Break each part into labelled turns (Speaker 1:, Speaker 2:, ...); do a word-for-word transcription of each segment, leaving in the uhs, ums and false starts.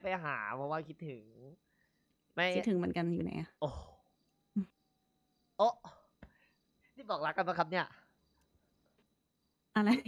Speaker 1: ไปหาเพราะว่าคิดถึงไม่
Speaker 2: คิดถึงเหมือนกันอยู่ไหนอะ
Speaker 1: โอ้โอ้นี่บอกรักกันปะครับเนี่ย
Speaker 2: อะไร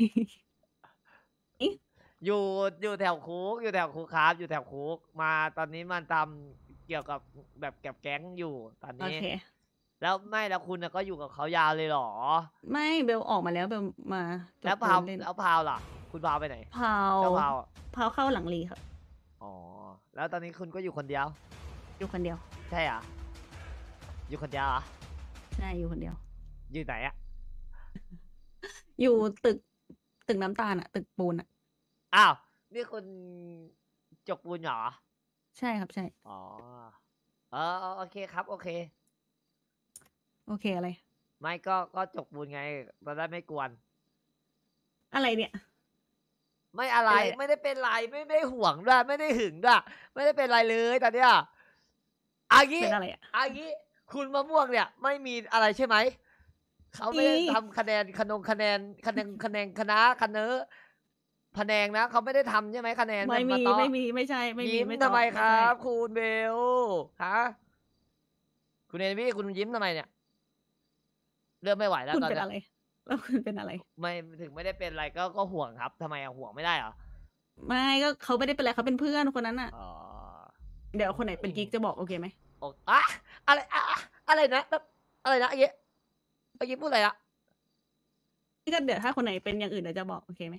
Speaker 1: อยู่อยู่แถวคุกอยู่แถวคุกครับอยู่แถวคุกมาตอนนี้มันทำเกี่ยวกับแบบแก็บแก๊งอยู่ตอน
Speaker 2: โอ
Speaker 1: นี้
Speaker 2: เค
Speaker 1: แล้วไม่แล้วคุณก็อยู่กับเขายาวเลยเหรอ
Speaker 2: ไม่เบลออกมาแล้วเบลมาจ
Speaker 1: แล้ว
Speaker 2: บ
Speaker 1: พาว
Speaker 2: เล่น
Speaker 1: แล้วพาวล่ะ คุณพาวไปไหน
Speaker 2: พาว
Speaker 1: แล้วพาว
Speaker 2: พาวเข้าหลังรีครับ
Speaker 1: อ๋อแล้วตอนนี้คุณก็อยู่คนเดียว
Speaker 2: อยู่คนเดียว
Speaker 1: ใช่เหรออยู่คนเดียวเหรอ
Speaker 2: ใช่อยู่คนเดียว
Speaker 1: อยู่ไหนอะ
Speaker 2: อยู่ตึกตึกน้ำตาลอะตึกปูนอะ
Speaker 1: อ้าวนี่คุณจกปูนเหรอ
Speaker 2: ใช่ครับใช่
Speaker 1: อ๋อเออโอเคครับโอเค
Speaker 2: โอเคอะไร
Speaker 1: ไม่ก็ก็จกปูนไงจะได้ไม่กวน
Speaker 2: อะไรเนี่ย
Speaker 1: ไม่อะไร
Speaker 2: เป็นไร
Speaker 1: ไม่ได้เป็นไรไม่ไม่ได้ห่วงด้วยไม่ได้หึงด้วยไม่ได้เป็นไรเลยตอนเนี้ยอางี้
Speaker 2: เป็นอะไรอะ
Speaker 1: อางี้คุณมะม่วงเนี่ย ไม่มีอะไรใช่ไหมเขาไม่ได้
Speaker 2: มี
Speaker 1: ทำคะแนนคะนงคะแนนคะแนนคะแนนคณะคะเนอคะแนนนะเขาไม่ได้ทำใช่ไหมคะแนน
Speaker 2: ไม่มี
Speaker 1: นต้อ
Speaker 2: ไม่มีไม่ใช่ไม่มี
Speaker 1: ยิ้ม
Speaker 2: ไม่
Speaker 1: ทำไม
Speaker 2: ต้อง
Speaker 1: ครับ
Speaker 2: ใช่
Speaker 1: คุณเบลฮะคุณเอวี่คุณยิ้มทำไมเนี่ยเริ่มไม่ไหวแล้ว
Speaker 2: คุณ
Speaker 1: ตอน
Speaker 2: เป็น
Speaker 1: เนี้ย
Speaker 2: อะไรแล้วคุณเป็นอะไร
Speaker 1: ไม่ถึงไม่ได้เป็นอะไรก็ก็ห่วงครับทำไมอะห่วงไม่ได้เหรอ
Speaker 2: ไม่ก็เขาไม่ได้เป็นอะไรเขาเป็นเพื่อนคนนั้นอะ
Speaker 1: อ๋อ
Speaker 2: เดี๋ยวคนไหนเป็นกิ๊กจะบอกโอเคไหม
Speaker 1: โอ้อะอะไรอะอะอะไรนะแล้วอะไรนะไอ้เงี้ยไอ้เงี้ยพูดอะไรนะ
Speaker 2: นี่ก็เดี๋ยวถ้าคนไหนเป็นอย่างอื่นเดี๋ยวจะบอกโอเคไหม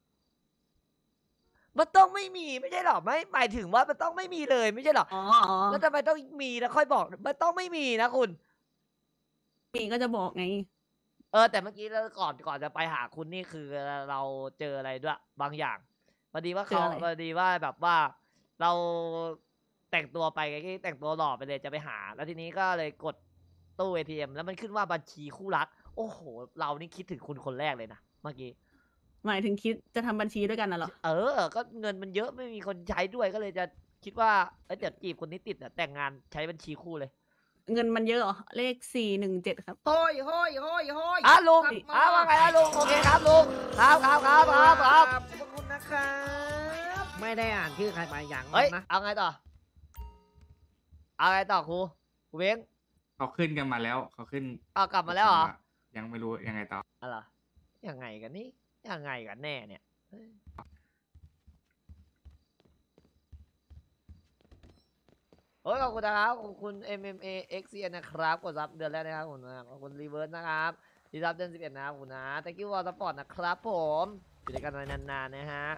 Speaker 1: มันต้องไม่มีไม่ใช่หรอไม่หมายถึงว่ามันต้องไม่มีเลยไม่ใช่หรอ
Speaker 2: อ๋ออ๋อ
Speaker 1: แล้วทำไมต้องมีแล้วค่อยบอกมันต้องไม่มีนะคุณ
Speaker 2: มีก็จะบอกไง
Speaker 1: เออแต่เมื่อกี้แล้วก่อนก่อนจะไปหาคุณนี่คือเราเจออะไรด้วยบางอย่างพอดีว่าเขา
Speaker 2: เจออะไร
Speaker 1: พอดีว่าแบบว่าเราแต่งตัวไปไงแต่งตัวหล่อไปเลยจะไปหา แล้วทีนี้ก็เลยกดตู้ เอ ที เอ็ม แล้วมันขึ้นว่าบัญชีคู่รัก โอ้โห เรานี่คิดถึงคุณคนแรกเลยนะเมื่อกี้
Speaker 2: หมายถึงคิดจะทำบัญชีด้วยกันน่ะเหรอ
Speaker 1: เออ ก็เงินมันเยอะไม่มีคนใช้ด้วยก็เลยจะคิดว่าเอ้ยเดี๋ยวจีบคนนี้ติดอะแต่งงานใช้บัญชีคู่เลย
Speaker 2: เงินมันเยอะเหรอเลขสี่หนึ่งเจ็ดครับ
Speaker 3: โฮ้ยโฮ้ยโฮ้ยโฮ้ย
Speaker 1: อ่ะลุง
Speaker 3: กลับ
Speaker 1: อ่ะว่าไงอ่ะลุงโอเคครับลุงครับครับครับครับครับ
Speaker 3: ขอบคุณนะครับไม่ได้อ่านชื่อใครไปอย่าง
Speaker 1: เฮ้ย
Speaker 3: นะ
Speaker 1: เอาไงต่อเอาไงต่อครูครูเว้ง
Speaker 4: เขาขึ้นกันมาแล้วเขาขึ้น
Speaker 1: เอากลับมาแล้วเหรอ
Speaker 4: ยังไม่รู้ยังไงต่อ
Speaker 1: อะไรยังไงกันนี่ยังไงกันแน่เนี่ยเฮ้ยโอ้ยขอบคุณนะครับขอบคุณ เอ็ม เอ็ม เอ เอ็กซ์ ซี เอ็น นะครับกดซับเดือนแรกนะครับขอบคุณนะครับขอบคุณรีเวิร์สนะครับรีซับเดือนสิบเอ็ดนะครับขอบคุณนะ thank you for support นะครับผมอยู่ด้วยกันนานๆนะฮะ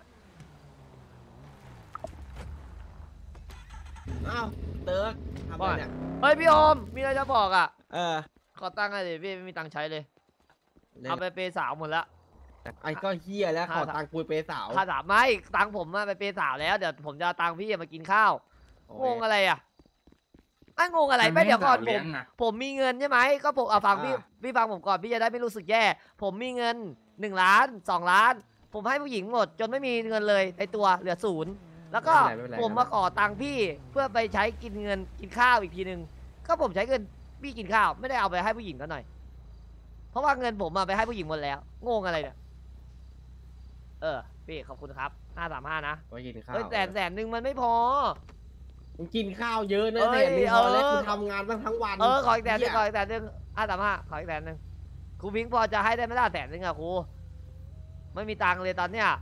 Speaker 3: อ้าวเติร์กทำอะไรเนี่ย
Speaker 1: เฮ้ยพี่โอมมีอะไรจะบอกอ่ะ
Speaker 3: เออ
Speaker 1: ขอตังค์หน่อยดิพี่ไม่มีตังค์ใช้เลย เอาไปเปย์สาวหมดละ
Speaker 3: ไอ้ก็เฮียแล้วขอตังค์ปุยเปย์สาว
Speaker 1: ค่าสาวไม่ตังค์ผมมาไปเปย์สาวแล้วเดี๋ยวผมจะเอาตังค์พี่มากินข้าวงงอะไรอ่ะไอ้งงอะไรไม่เดี๋ยวก่อนผมผมมีเงินใช่ไหมก็ผมเอาฟังพี่พี่ฟังผมก่อนพี่จะได้ไม่รู้สึกแย่ ผมมีเงินหนึ่งล้านสองล้าน ผมให้ผู้หญิงหมด จนไม่มีเงินเลยในตัวเหลือศูนย์แล้วก็ผมมาขอตังค์พี่เพื่อไปใช้กินเงินกินข้าวอีกทีนึงก็ผมใช้เงินพี่กินข้าวไม่ได้เอาไปให้ผู้หญิงก็หน่อย เพราะว่าเงินผมมาไปให้ผู้หญิงหมดแล้วงงอะไรเนี่ยเออพี่ขอบคุณครับห้าสามห้านะ
Speaker 3: ไปกินข้าว
Speaker 1: เฮ้ยแสนแสนหนึ่งมันไม่พอ
Speaker 3: มึงกินข้าวเยอะนะ
Speaker 1: เอ้ย
Speaker 3: แสนนึงพอแล้ว
Speaker 1: เออ
Speaker 3: กูทำงานตั้งทั้งวัน
Speaker 1: เออขออีกแสนหนึ่งขอ
Speaker 3: เหี้ย
Speaker 1: อีกแสนหนึ่งห้าสามห้าขออีกแสนหนึ่งครูพิงค์พอจะให้ได้ไหมล่ะแสนหนึ่งอะครูไม่มีตังค์เลยตอนเนี้ย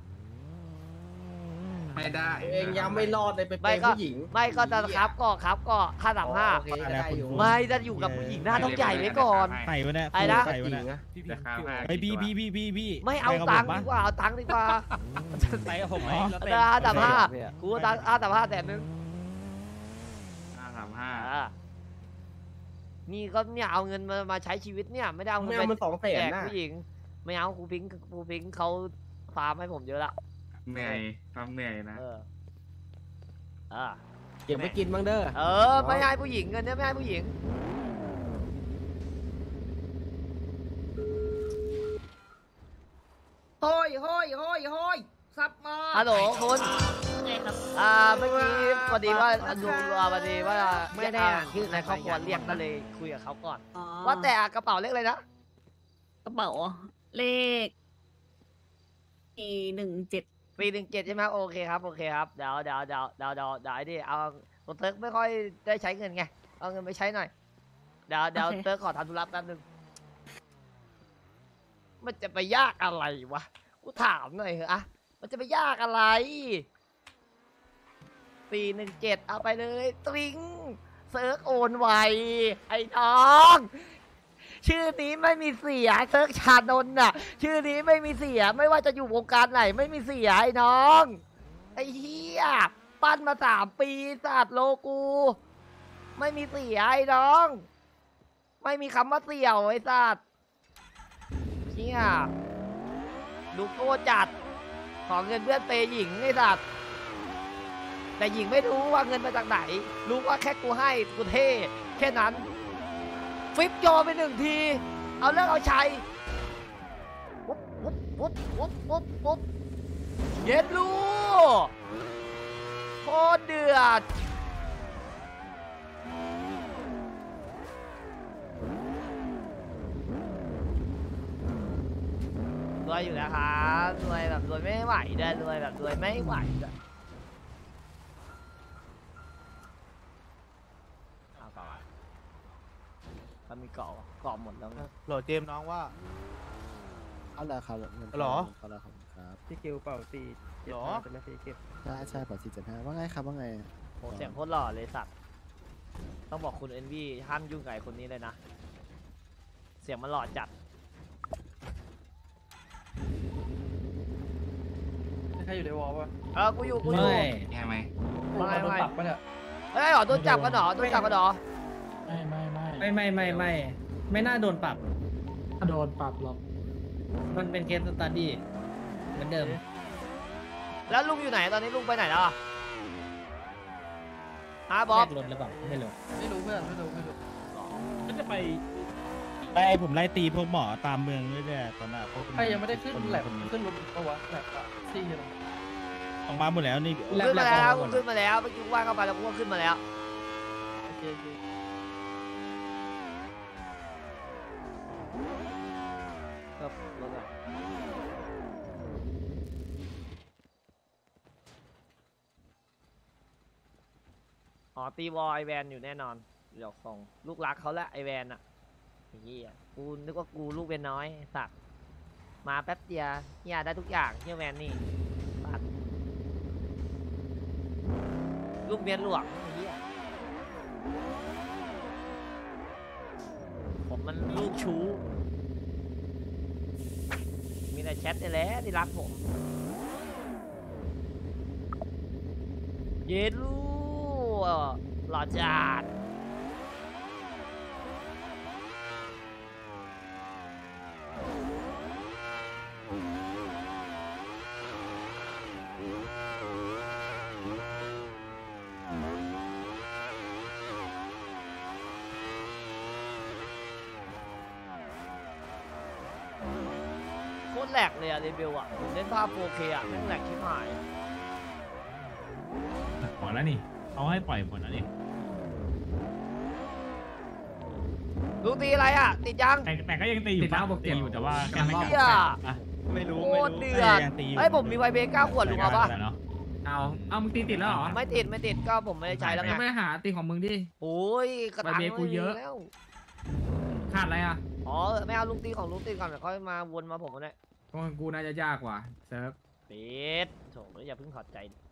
Speaker 4: ไม่ได้
Speaker 3: ตัวเองยังไม่รอดเลยไป
Speaker 1: ไม่
Speaker 3: เป็น
Speaker 1: ก็
Speaker 3: ผู้หญิง
Speaker 1: ไม่ก็จะครับก็ครับก็ห้าสามห้า
Speaker 3: โอเคก็ได้อยู่
Speaker 1: ไม่จะอยู่กับผู้หญิงหน้าต้องใหญ่ไว้ก่อน
Speaker 5: ไข่วะเนี่ย
Speaker 1: ไอ้นะ
Speaker 5: ไข่วะ
Speaker 3: ผู้หญิ
Speaker 5: เนี่ย
Speaker 3: งอะ
Speaker 5: พี่
Speaker 4: จะข้าวห้า
Speaker 5: ไอ้พี่พี่พี่พี่พี่
Speaker 1: ไม่เอาตังค์ดีกว่าเอาตังค์ดีกว่า
Speaker 5: ไปกับผมไหม
Speaker 1: ห้าสามห้าครูตังค์ห้าสามห้าแสนหนึ่ง
Speaker 4: ห้าสามห้า
Speaker 1: อ่านี่ก็เนี่ยเอาเงินมามาใช้ชีวิตเนี่ยไม่ได้เอาเงิ
Speaker 3: ไม่
Speaker 1: น
Speaker 3: เอา
Speaker 1: ไป
Speaker 3: มันสองแสน
Speaker 1: แจก
Speaker 3: นะ
Speaker 1: ผู้หญิงไม่เอาครูพิงค์ครูพิงค์เขาฟาร์มให้ผมเยอะละ
Speaker 4: เหนื่อยความเหนื่อยนะ
Speaker 1: เอออ่า
Speaker 3: เก็บไปกินบ้างเด้อ
Speaker 1: เออไม่ให้ผู้หญิงเงินเนี่ยไม่ให้ผู้หญิง
Speaker 3: โฮ้ยโฮ้ยโฮ้ยโฮ้ยซับมา
Speaker 1: ฮัลโหลคุณ
Speaker 2: ไงครับ
Speaker 1: อ่าเมื่อกี้พอดีว่าดูพอดีว่า
Speaker 3: ไม่ได้อ่านชื่อ
Speaker 1: ในครอบครัวเรียกก็เลยคุยกับเขาก่อน
Speaker 2: อ๋อ
Speaker 1: ว่าแต่กระเป๋าเลขอะไรนะ
Speaker 2: กระเป๋าเลขสี่หนึ่งเจ็ด
Speaker 1: ปีหนึ่งเจ็ดใช่ไหมโอเคครับโอเคครับเดี๋ยวเดี๋ยวเดี๋ยวเดี๋ยวเดี๋ยวเดี๋ยวไอ้นี่เอาตัวเติร์กไม่ค่อยได้ใช้เงินไงเอาเงินไปใช้หน่อยเดี๋ยวเดี๋ยวเติร์กขอทำธุระแป๊บนึงมันจะไปยากอะไรวะกูถามหน่อยเหอะอะมันจะไปยากอะไรปีหนึ่งเจ็ดเอาไปเลยตริงเซิร์กโอนไวไอ้น้องชื่อนี้ไม่มีเสียเซิร์กชานนท์น่ะชื่อนี้ไม่มีเสียไม่ว่าจะอยู่วงการไหนไม่มีเสียไอ้น้องไอ้เหี้ยปั้นมาสามปีสัตว์โลกูไม่มีเสียไอ้น้องไม่มีคำว่าเสี่ยวไอ้สัตว์เหี้ยดูโก้จัดขอเงินเพื่อนเปย์หญิงไอ้สัตว์แต่หญิงไม่รู้ว่าเงินมาจากไหนรู้ว่าแค่กูให้กูเท่แค่นั้นฟิปโยไปหนึ่งทีเอาเลิกเอาชัยปุ๊บปุ๊บปุ๊บปุ๊บปุ๊บปุ๊บเย็ดลูกโคตรเดือดรวยอยู่นะครับรวยแบบรวยไม่ไหวด้วยรวยแบบรวยไม่ไหวด้วยเอาต่อถ้ามีเกาะเกาะหมดแล้วนะ
Speaker 6: โหลดเจมส์น้องว่า
Speaker 7: เอาละครับเงิน
Speaker 6: หรอ
Speaker 7: เอาละครับครับ
Speaker 5: พี่กิวเป่าตี
Speaker 6: หรอ
Speaker 5: จะไม่พี่เก็บ
Speaker 7: ใช่ใช่ปอสี่เจ็ดห้าว่าไงครับว่าไง
Speaker 1: โหเสียงโคตรหล่อเลยสัตว์ต้องบอกคุณเอ็นวีห้ามยุ่งกับไอ้คนนี้เลยนะ เสียงมันหล่อจัด
Speaker 5: ใครอยู่ในวอลป่ะ
Speaker 1: เออ กูอยู่ กูอยู่
Speaker 4: ใช่ไหม
Speaker 1: ไม่ไม่
Speaker 5: โดนปรับป่ะเนี่ย
Speaker 1: เฮ้ยเหรอโดนจับกันเหรอโดนจับกันเหรอ
Speaker 5: ไม่ไม่ไม่
Speaker 8: ไม่ไม่ไม่ไม่ไม่น่าโดนปรับ
Speaker 5: โดนปรับหรอก
Speaker 8: มันเป็นเคสสตัดดี้เหมือนเดิม
Speaker 1: แล้วลุงอยู่ไหนตอนนี้ลุงไปไหนแล้วอะฮะบ๊อบ
Speaker 8: แยกรถหรือเปล่าไม่รู้
Speaker 5: ไม่รู้เพื่อนไม่รู้ไม่รู้
Speaker 6: ก็จะไปไล่ผมไล่ตีพวกหมอตามเมืองเรื่อยๆตอนนั้นพวก
Speaker 5: ใครยังไม่ได้ขึ้นแลบขึ้นรถปะวะแลบอะที่ยัง
Speaker 6: ออกมาหมดแล้วนี่
Speaker 1: กูขึ้นมาแล้วกูขึ้นมาแล้วเมื่อกี้กูว่างเข้าไปแล้วกูก็ขึ้นมาแล้ว
Speaker 5: โอเคโอเค
Speaker 1: ครับรถอะอ๋อตีวอลไอแวนอยู่แน่นอนหยอกส่งลูกรักเขาแหละไอแวนอะไอ้เหี้ยกูนึกว่ากูลูกเป็นน้อยสัตว์มาแป๊บเดียวเฮียได้ทุกอย่างเฮียแวนนี่สัตว์ลูกเมียหลวงไอ้เหี้ยผมมันลูกชู้มีแต่แชทนี่แหละที่รักผมเย็นลูกหล่อจัดโคตรแหลกเลยอะเรเบลอะผมเล่นภาพ โฟร์เค อะแม่งแหลกชิบหาย
Speaker 9: หมดแล้วนี่เขาให้ปล่อยหมดแล้วนี่
Speaker 1: ลูกตีอะไรอะติดยัง
Speaker 9: แต่แต่ก็ยังตีอยู่ปะตีอยู่แต่ว่าแค่ไม่กลับ
Speaker 1: เหี้ย
Speaker 9: อ่ะ
Speaker 6: ไม่รู้
Speaker 1: โค
Speaker 6: ไม่
Speaker 1: ตร
Speaker 6: รู้
Speaker 1: เดือด
Speaker 6: ยังตีอยู่
Speaker 1: เฮ้ยผมมีไวเบเก้าขวดลุงเอาปะ
Speaker 9: แต่ก็ได้แล้วเนาะ
Speaker 5: เอาเอามึงตีติดแล้วเหรอ
Speaker 1: ไม่ติดไม่ติดก็ผมไม่ได้ใช้แล้วไง
Speaker 5: ยังไม่หาตีของมึงดิ
Speaker 1: โอ้ยกระตัง
Speaker 5: ไวเบกูเยอะ
Speaker 1: แล้ว
Speaker 5: ขาดอะไรอ่ะ
Speaker 1: อ๋อไม่เอาลุงตีของลุงตีก่อนเดี๋ยวค่อยมาวนมาผมก็ได้
Speaker 5: ของกูน่าจะยากกว่าเซิร์ฟ
Speaker 1: ปิดโถอย่าเพิ่งถอดใจดิ